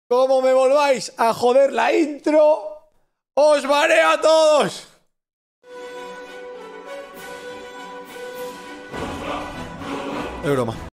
Como me volváis a joder la intro, os baneo a todos. Es broma.